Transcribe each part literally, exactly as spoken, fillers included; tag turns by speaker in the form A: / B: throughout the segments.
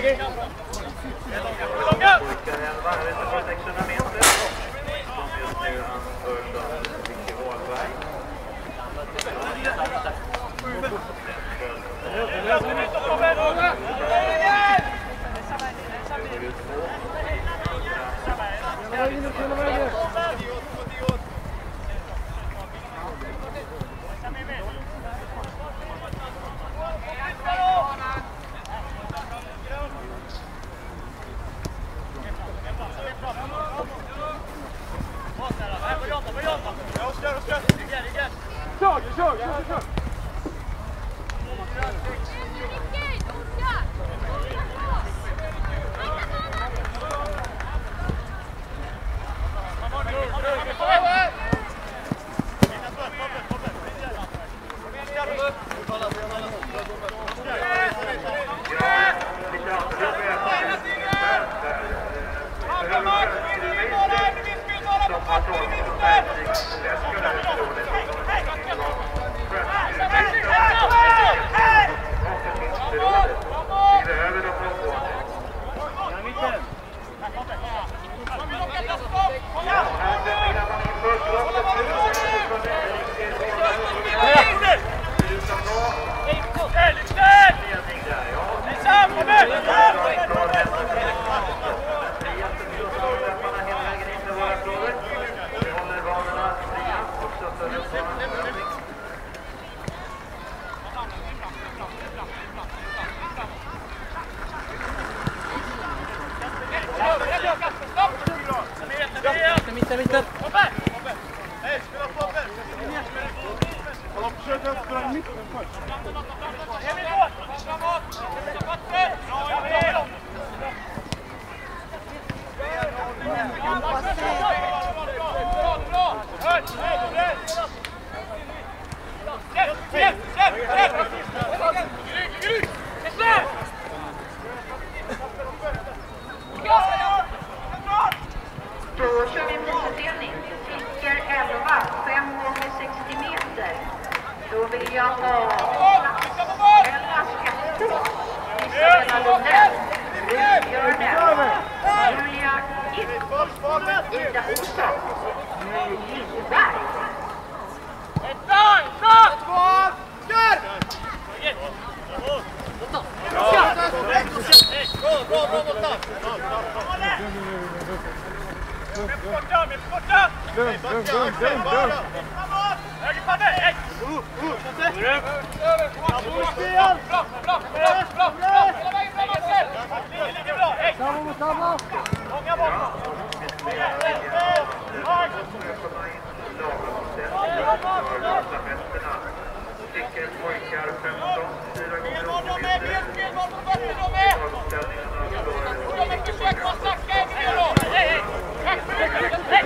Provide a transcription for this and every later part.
A: sexhundra meter. Som just nu anförs av Micke Wahlberg.
B: Mitten, mitten!
C: Hej, spela på där! Kolla, försök att spela i mitten först.
D: Emil, gå! Framåt!
E: Då kör vi en prisutdelning. Fiskar elva, fem gånger sextio meter. Då vill jag ha Ella Skattos, Isabella Lundell, Rut Björne, Julia Gitt, Ida Olsson, My Lindberg.
D: Bra, bra, bra, bra! Med på korta, med på korta!
C: Lugn, lugn, lugn, lugn, lugn!
D: Höger padde, hej! Bra, bra, bra, bra, bra! Hela vägen fram, Axel! Det ligger bra, hej!
C: Samma, samma!
D: Många bakom!
A: Sticker pojkar femton, fyra gånger
D: Spelboll de är, mer spelboll på fötter de är! De är försök på att snacka en del då! Hej, hej! Tack för mycket! Hej!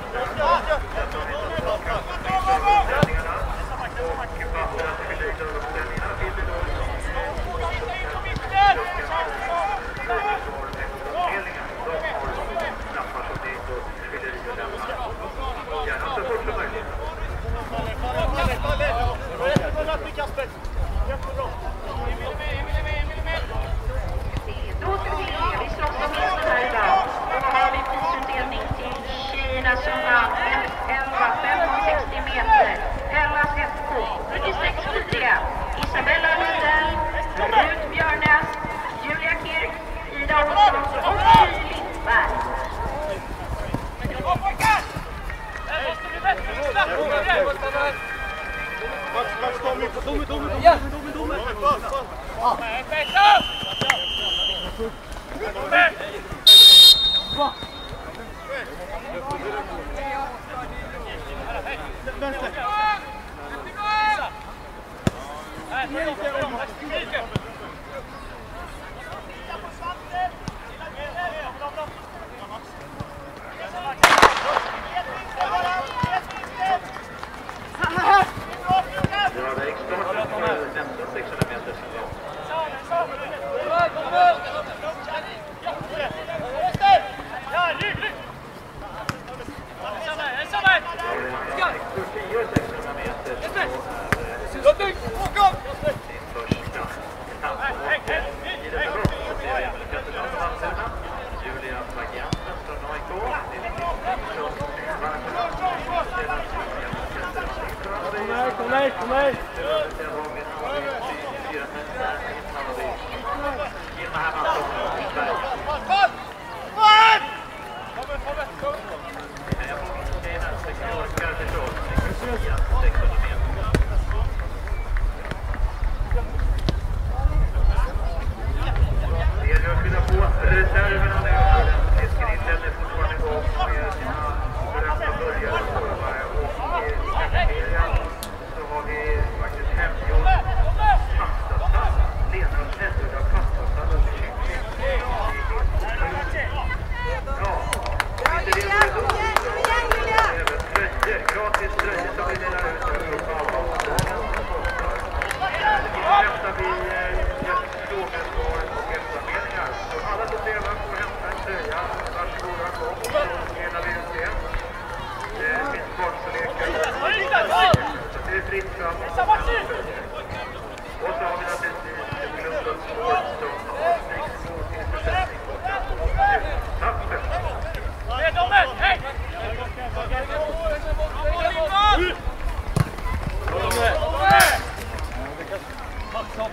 E: Då ska vi se, vi slåss om vinsten här idag. Då har vi prisutdelning till tjejerna som vann elva, fem gånger sextio meter. Ella Skattos, fyrtiosex fyra. Isabella Lundell, Rut Björne, Julia Kirk, Ida Olsson och My Lindberg.
D: Bra pojkar! Det måste bli bättre!
C: Max, Max, kom in på domen, domen, domen, domen, domen!
D: Perfekt upp!
C: Va? Vänster!
A: Ja, det gick starten för nästa sexhundra meter.
D: Ja, rygg, rygg!
A: För tio sexhundra meter så är det sin första etapp.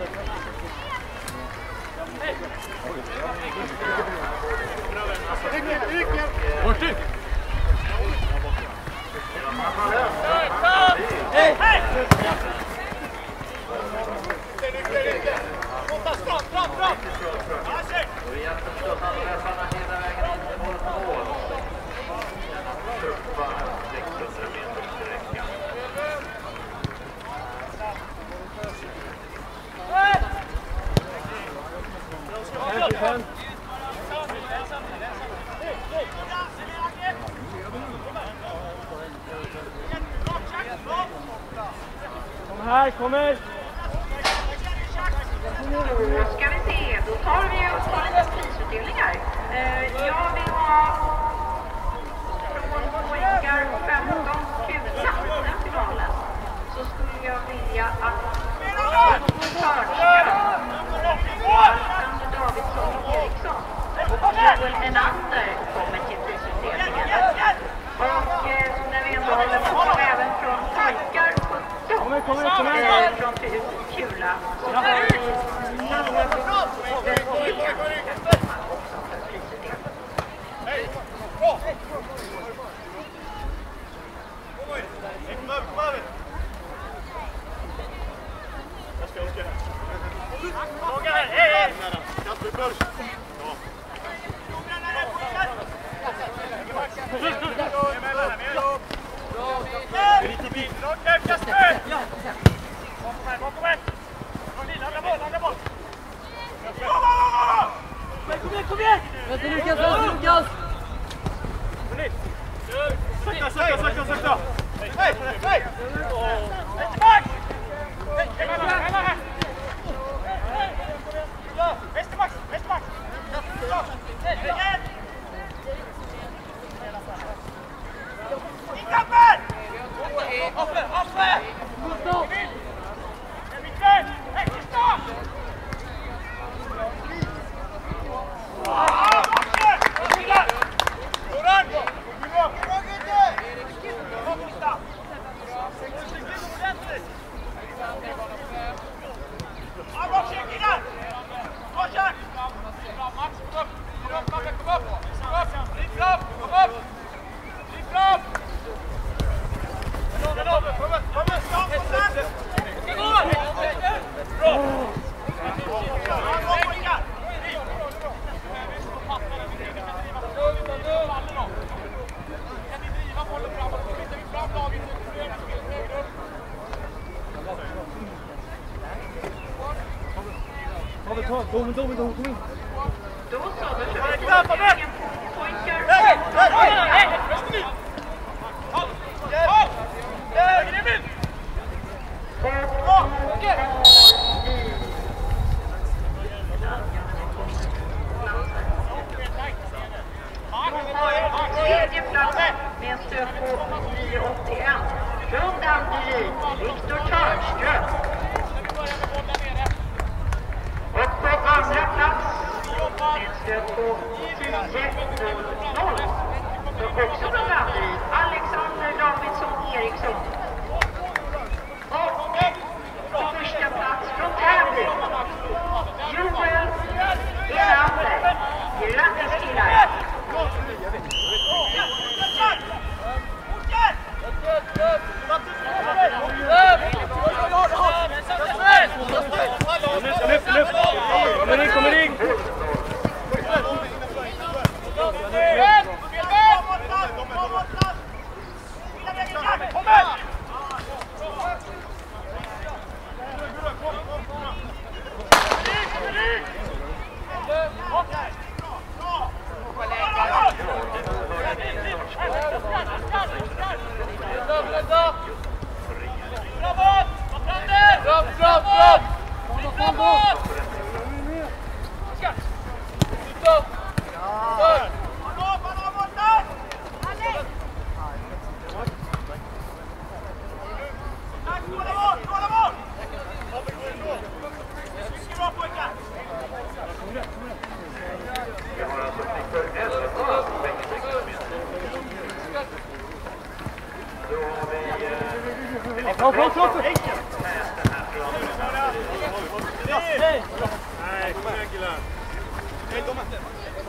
B: Här kommer!
E: Då ska vi se, då tar vi och tar lite prisutdelningar. Eh, jag vill ha från pojkar femton Kula, den finalen. Så skulle jag vilja att Törnström, Alexander Davidsson och Eriksson och Joel Enander kommer till prisutdelningen. Och eh, när vi ändå håller på även från pojkar sjutton,
B: Kommer, kommer, kommer.
E: eh, från Kula, så har vi Noah William ska komma också för prisutdelning.
B: Kom igen! Vänta Lukas, vänta Lukas!
C: Sakta, sakta, sakta, sakta! Hej, hej!
D: Västermax! Västermax! I kampen! Offer! Offer!
B: Kom in, kom in, kom in.
E: Då så, då kör vi på pojkar. Tredje plats med en stöd på nio åttioett. Från Danderyd, Viktor Törnström. Och på andra plats med en stöd på tio noll noll. Och också från Danderyd, Alexander Davidsson Eriksson. Och på första plats från Täby, Joel Enander. Grattis killar!
B: Lyft, lyft! Kommer in, kommer in!
C: Kom, kom, kom!
B: Hej!
C: Nej, kom igen killar. Nej, de inte.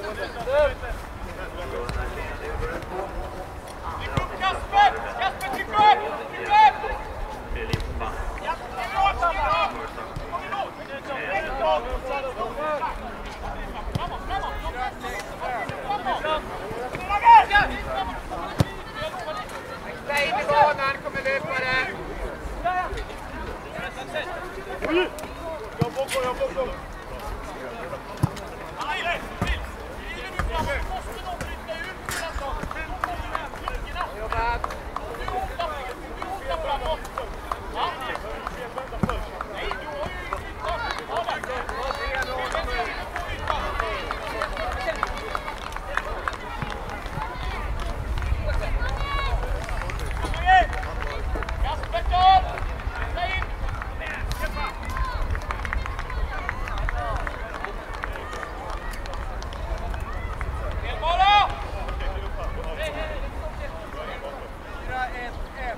D: Kasper! Kasper, tryck upp! Tryck upp! Ja, det är bra, det är bra! Kom emot! Framåt, framåt! Lägg in i banan, kommer löpare!
C: Jag bockar, jag bockar.
D: Nej, Bill! Driver du framåt måste någon bryta ut den saken. Jobbat! Du hotar, du hotar framåt! Ja? Nej, du har ju ytan! Ja, där! Kasper, klar! Vänta in! Spelbara! fyra ett ett.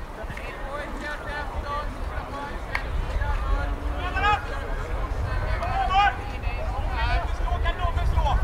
D: Slå, kan Nobbe slå!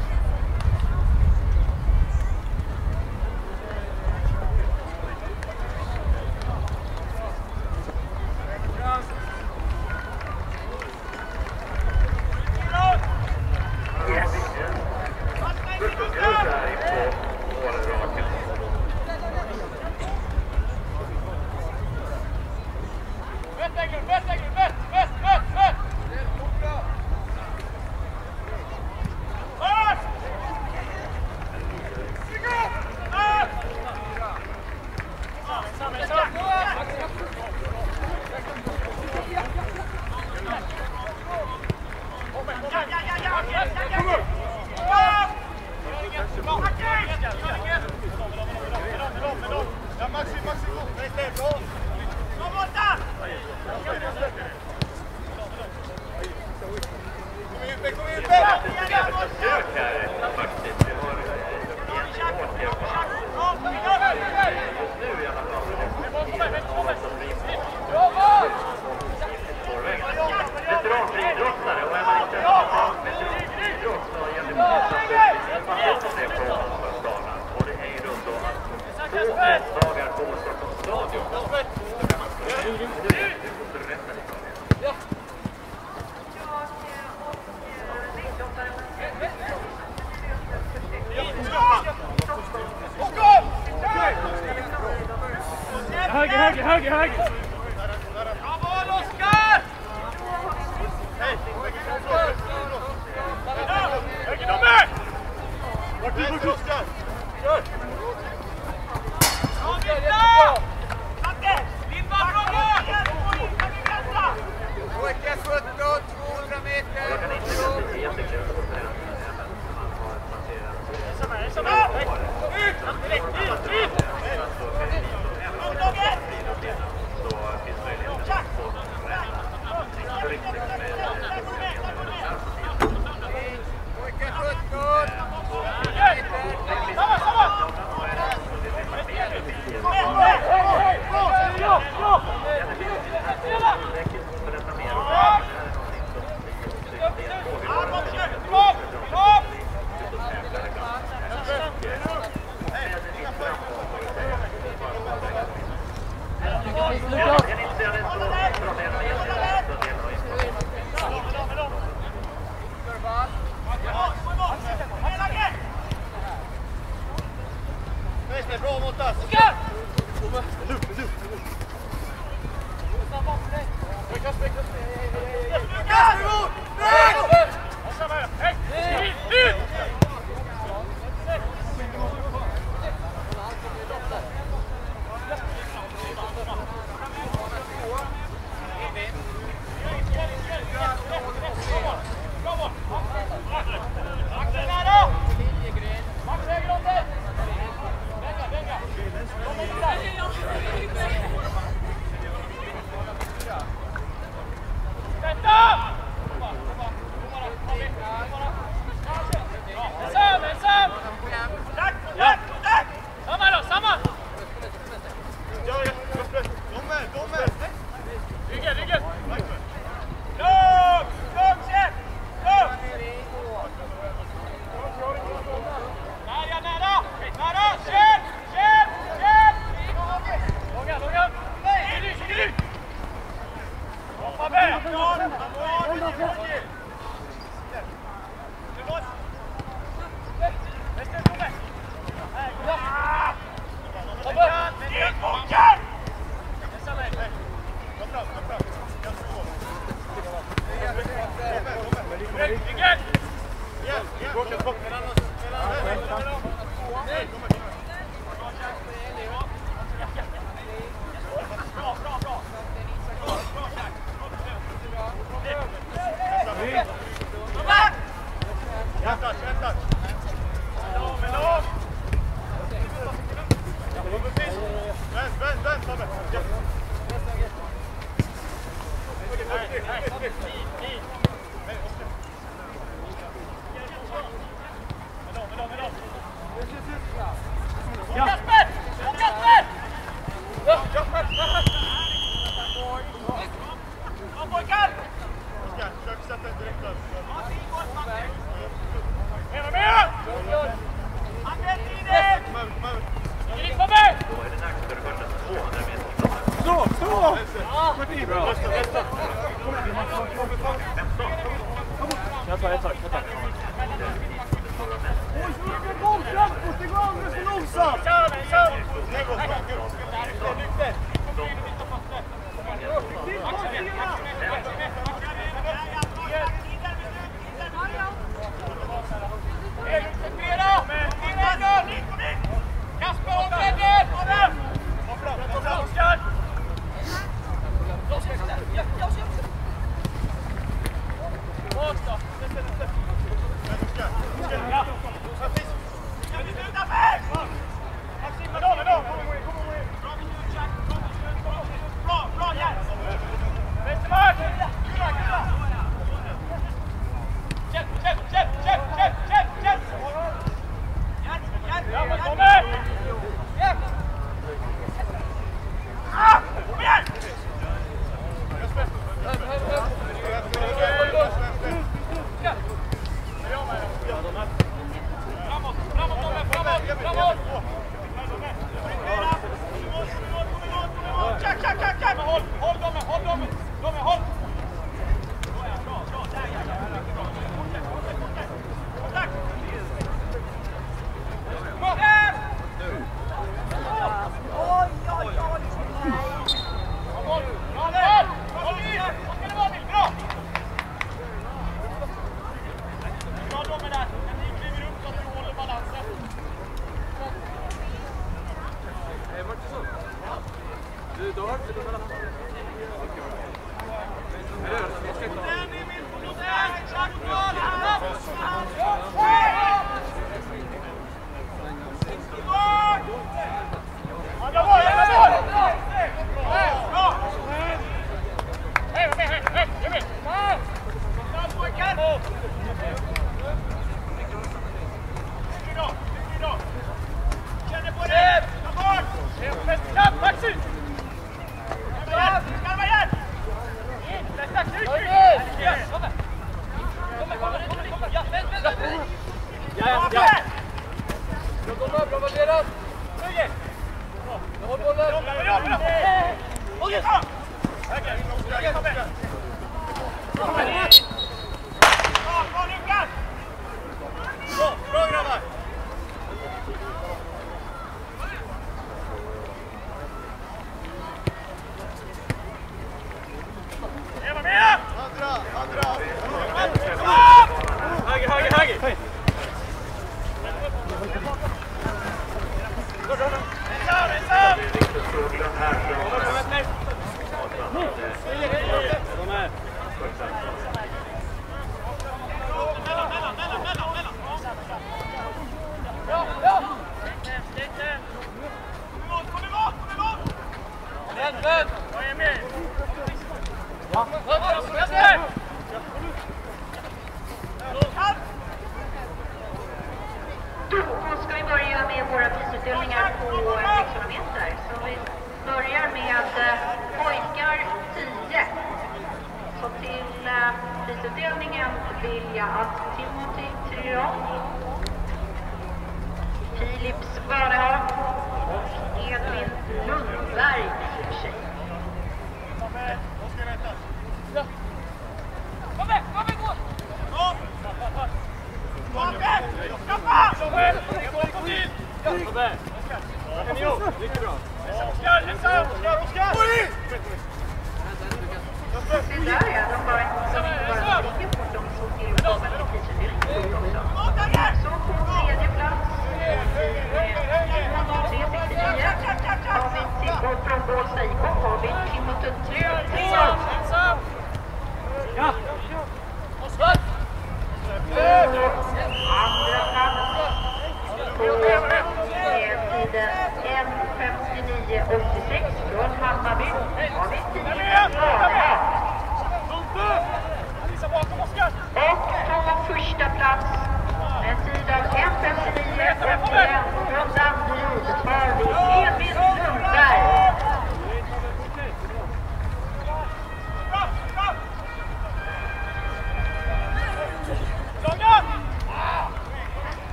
C: Ja, Maxi, Maxi, gå! Nej, nej, gå!
D: Kom borta!
C: Kom ut, kom ut!
A: Försök här faktiskt. Vi har egentligen åtgärd på just nu i alla fall. Veteranfriidrottare och är man inte veteranfriidrott så gäller det att det på Stockholmsdagen. Och det är ju runt då två dagar på Stockholms stadion. Då kan man slå ut. Du får berätta lite om det.
B: Höger, höger, höger, höger!
D: Bra boll, Oskar!
C: Hej! Höger, Nobbe! Vart är du, Oskar? Kör!
D: Bra, Victor! Satte! Lindvall, bra boll! Kan vi vänta? Pojke sjutton, tvåhundra meter.
A: Jag kan inte bli jättekul att träna även om man har passerat.
D: Ut! Direkt, ut, ut! Mottaget!
A: Så finns möjligheten att få träna riktigt med
D: Pojke sjutton, samma, samma!
B: Jag tar, jag tar, jag tar.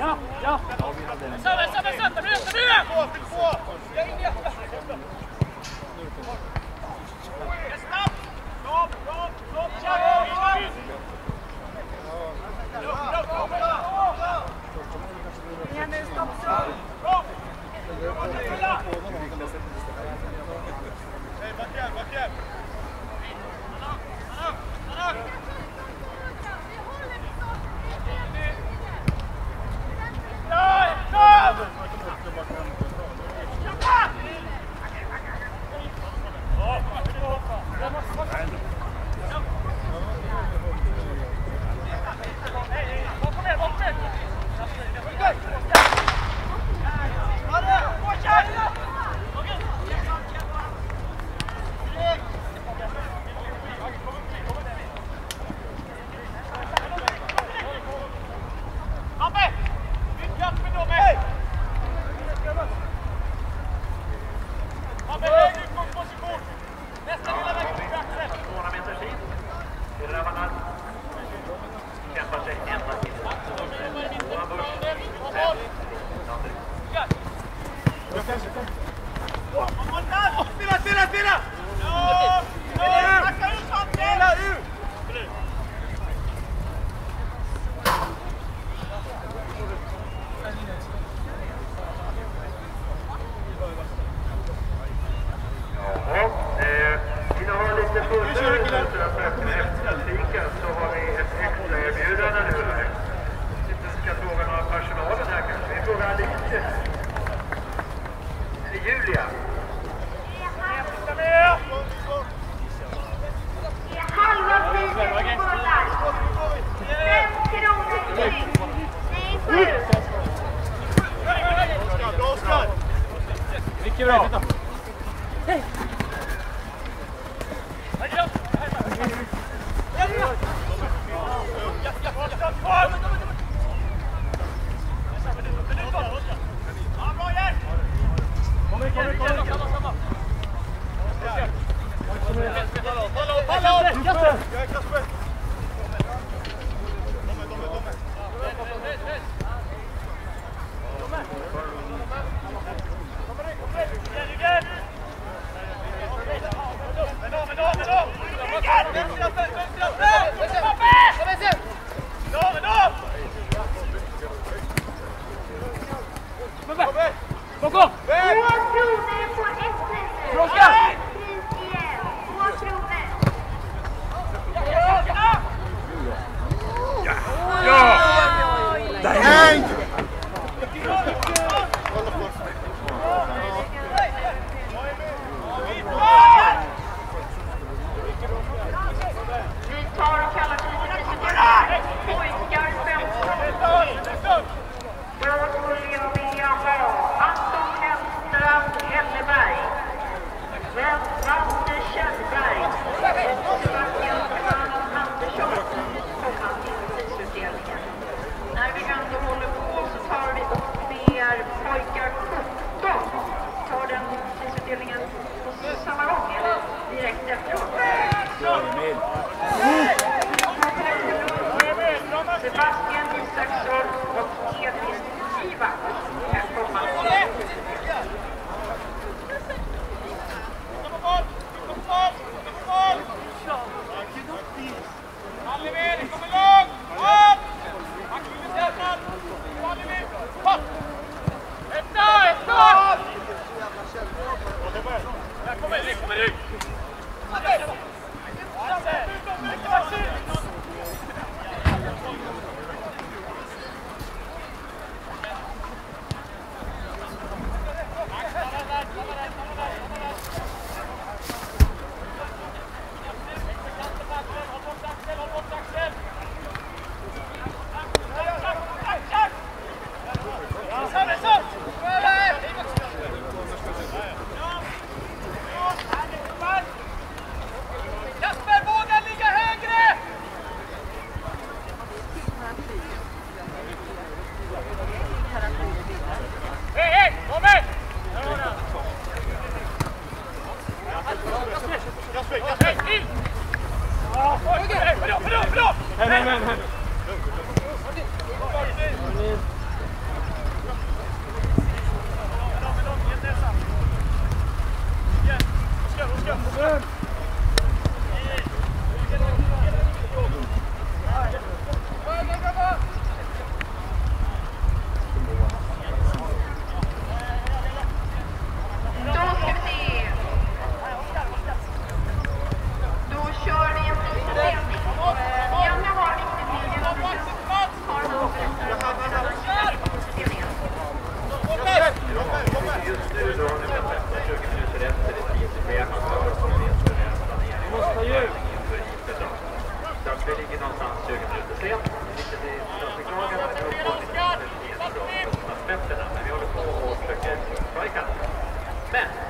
B: Ja, ja.
D: Söder, söder, söder, bryt, bryt!
C: På, på!
D: Stopp! Stopp, stopp, stopp, kör!
E: Jenny, stopp, stopp!
C: Hej, back igen, back igen! Spela, spela, spela! Ja! Spela ut!
A: Jaha, eh, vill ni ha lite fullare efter trafiken så har vi ett extra erbjudande nu här. Inte ska fråga några personalen här kanske. Vi frågar Alice. Eller Julia.
E: Det är halva priset på bullar. Fem kronor till. Nej, sju.
C: Bra, Oskar!
B: Mycket bra. Hej. Kom igen, kom igen, kom igen.
C: Hallå! Kasper! Jag är Kasper! Domme, domme, domme!
B: Bakom!
E: Två kronor på ett nu.
B: Bråka!
E: Pris igen. Två kronor.
C: Nej!
E: Vi tar och kallar priset pojkar femton. Då skulle jag vilja ha Anton Hellström Helleberg.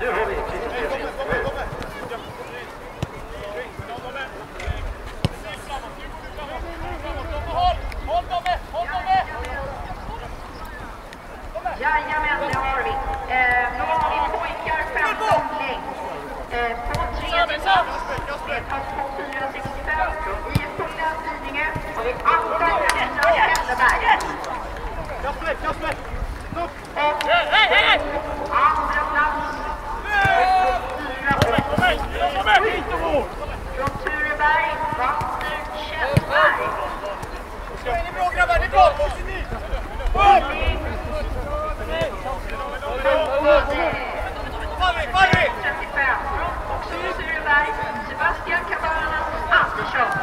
A: Nu har vi Kristoffer.
E: Jajamän, det har vi. Eh, då har vi pojkar femton längst. Eh, på tredje plats, det tas på fyra sextiofem. I fulla Lidingö har vi Anton Hälleberg.
C: Jag släck, jag släck!
E: Och andra plats, fyra plats. Från Tureberg, Walter Kjellberg.
D: Är ni bra grabbar? Det är bra!
E: trettiofem. Också från Tureberg, Sebastian Cabanas Andersson.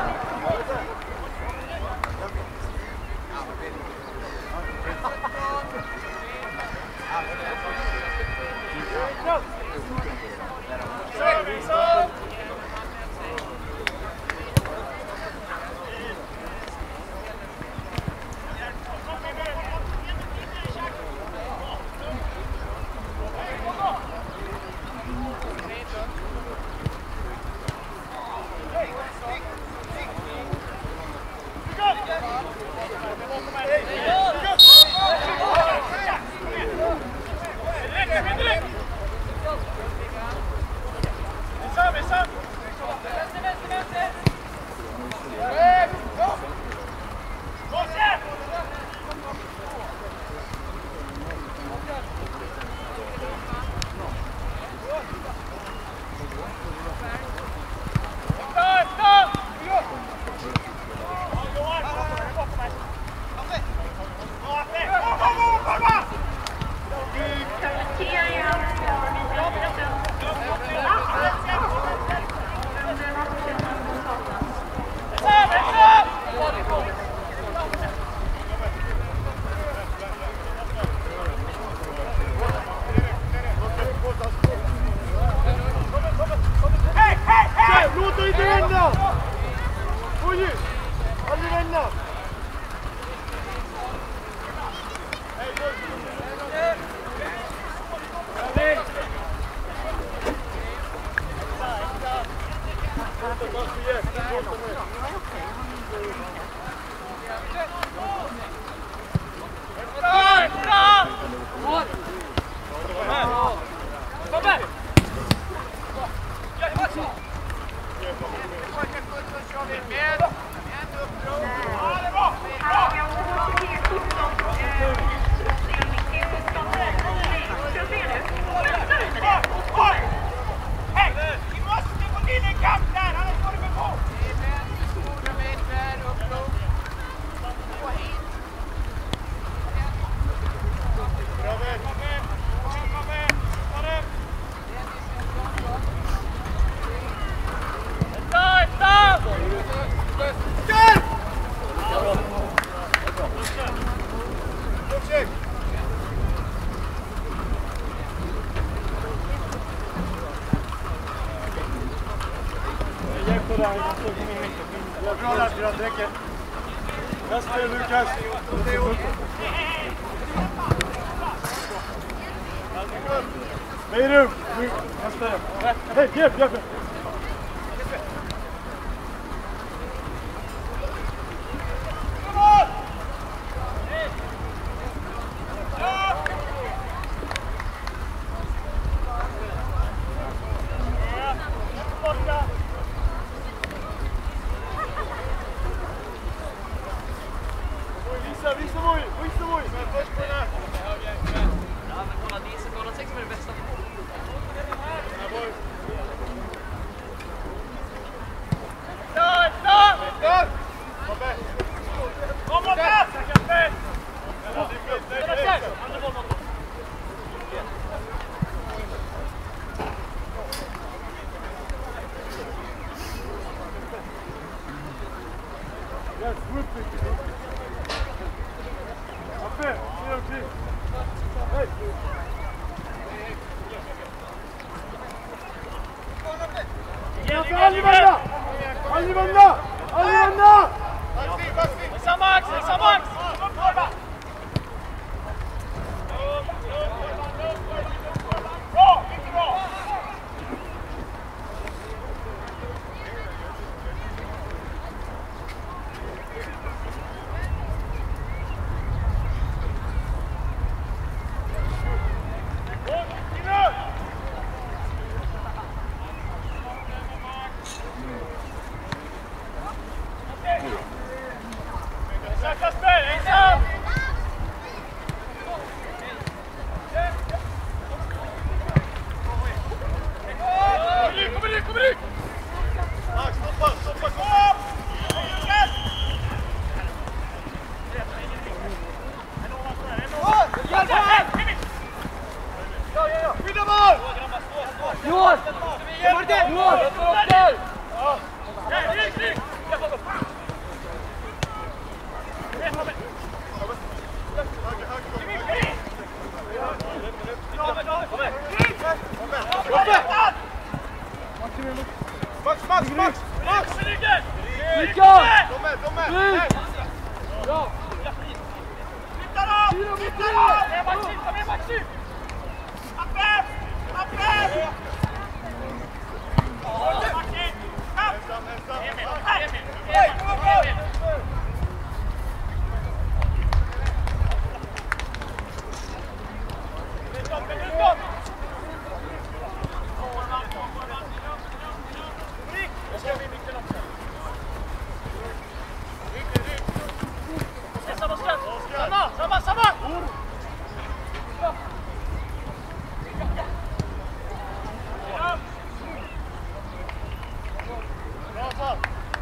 C: Bra där, Björn, det räcker. Nästa Lukas. Meirum. Nästa. Hej, hjälp, hjälp. Visa, visa Moj, visa Moj. Först på den här.
F: Ja, men kolla, det är så kolla sex som är det bästa.
D: Start, start!
C: Start! Babbe!
D: Kom på plats!
C: Yes, whip it. Babbe, ser omkring. Hej! Aldrig vända! Aldrig vända! Aldrig vända!
D: Visa Max, visa Max! Bra, mycket bra!
B: Johan! Johan!
C: Max, Max, Max! Max!
B: Mikael!
C: De är, de är!
B: Bra!
D: Flytta dem! Flytta dem! Mer Maxi! Ta med Maxi! Appe! Appe! Maxi!
C: Ensam, ensam!
D: Emil! Emil! Emil! Stopp! Stopp! Jag ska med micken också. Samma stöd! Samma! Samma! Samma!
C: Bra så!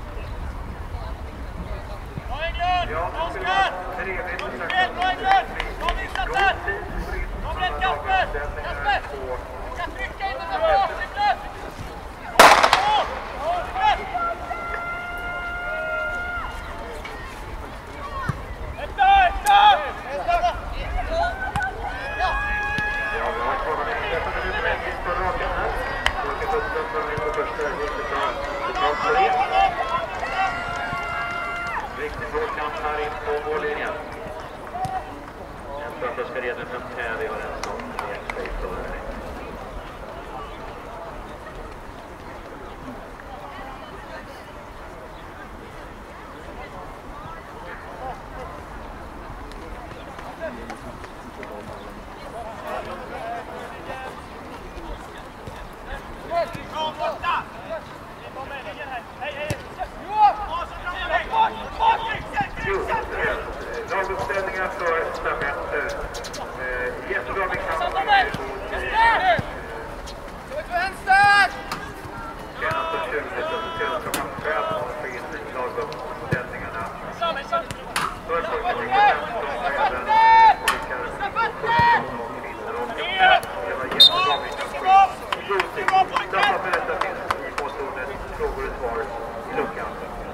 D: Bra Englund! Oskar! Spel! Bra Englund! Bra insatser! Kom rätt Kasper! Kasper! Ska trycka in den där bra! Englund!
A: Riktigt bra kamp här in på mållinjen. Jag tror att det ska redan från Täby och den som är sig för det. Laguppställningar för stafetter. Eh, jättebra med kamp. Senaste tjugo klockan fem och in laguppställningarna. Först och främst även pojkar och kvinnor och det var jättebra med kamp. Därför för detta finns i påståendet frågor och svar i luckan.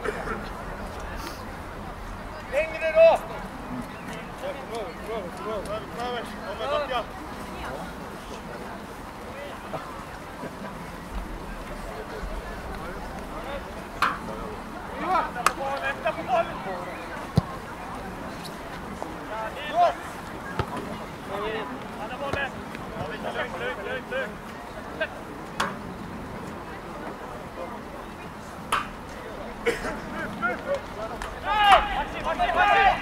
D: Längre då!
C: Över, över, backa!
D: Vänta på bollen, vänta på bollen! Andra bollen! Lugnt, lugnt, lugnt, lugnt! Maxi, Maxi, Maxi!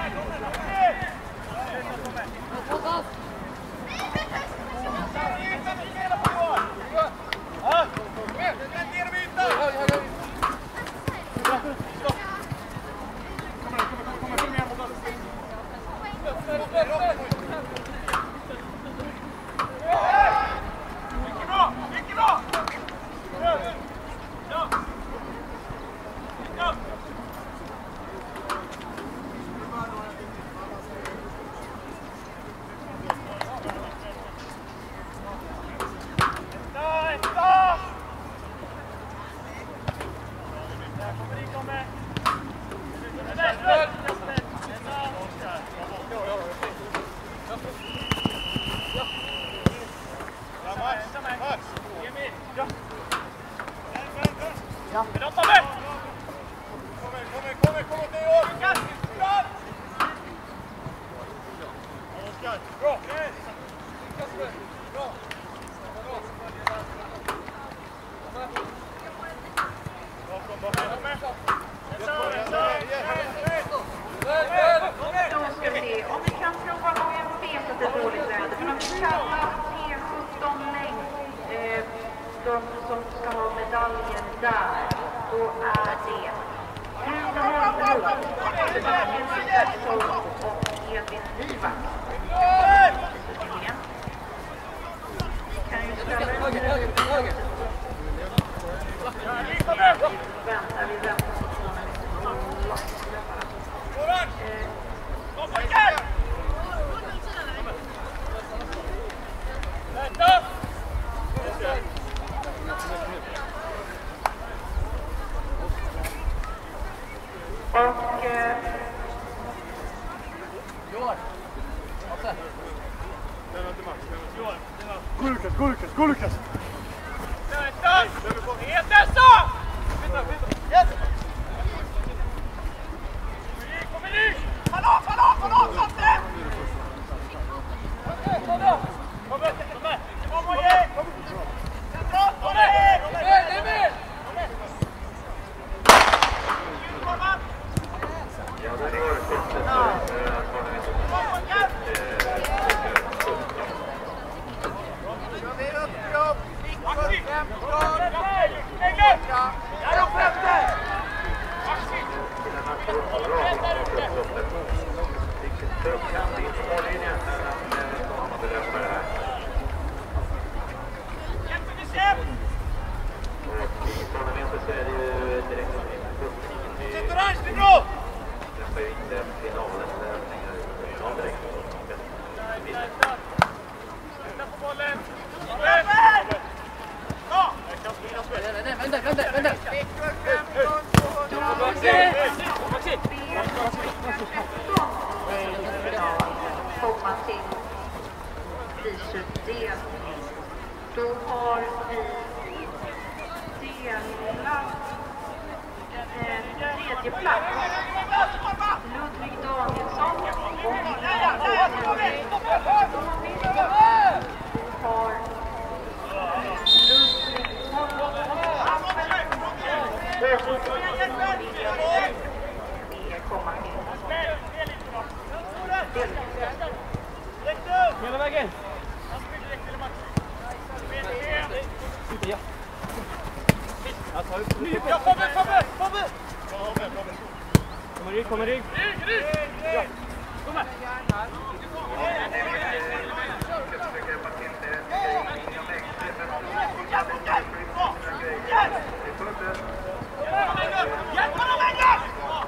C: Kulkas, kulkas, kulkas!
E: Komma till prisutdelning. Då har vi delat eh, tredje plats. Ludvig Danielsson och Mikael Åkerberg. Då har Ludvig komma till.
B: Hela vägen! Ja. Jag tar upp.
D: Ja, Fabbe, Fabbe, Fabbe!
B: Kommer rygg, kommer rygg. Ja. Kom här.
D: Hjälp honom, Engels!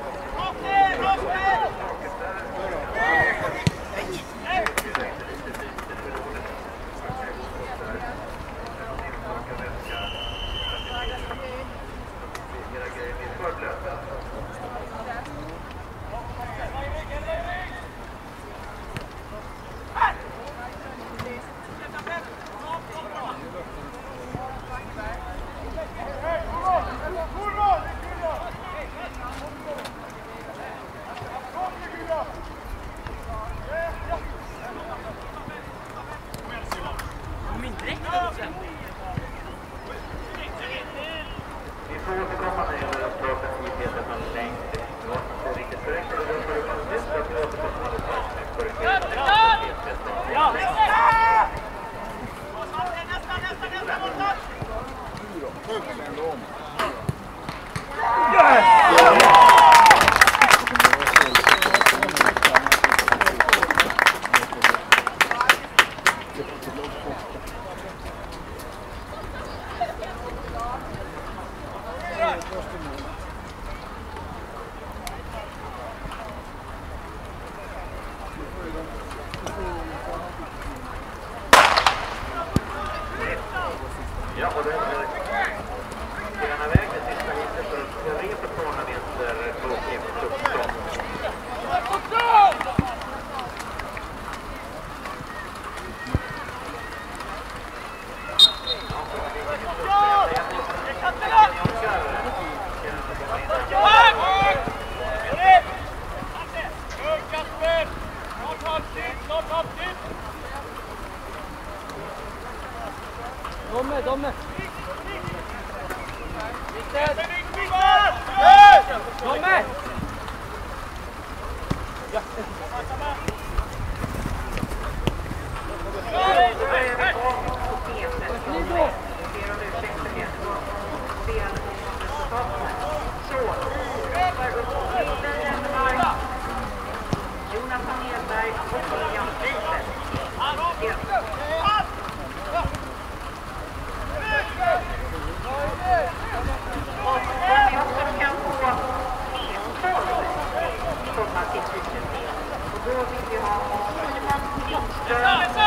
A: Ja, och den spelarna väg med sista hitten för att resa på några vinster på Uppsala.
B: Domme, Domme! Domme! Ja.
E: Jonathan Edberg och William Friberg. Och om vi också kan få tolv komma till tio. Och då vill vi ha Simon Lindström